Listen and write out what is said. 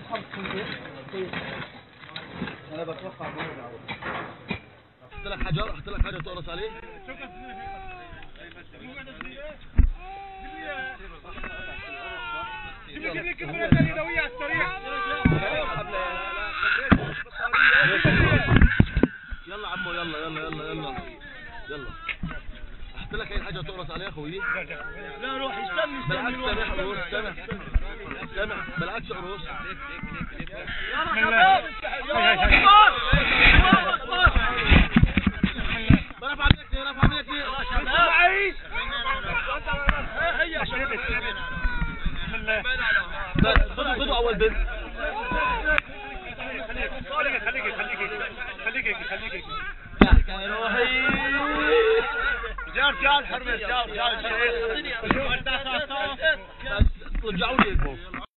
انا بتوقع احط لك حجر تقرص عليه. يلا عمو يلا احط لك اي حاجه تقرص عليها يا اخوي. لا روح استنى سامح بالعكس قروس. رفع بيتي هيا شربت خذوا اول بنت. خليك رجال حرمه رجال رجعوا لي البوك.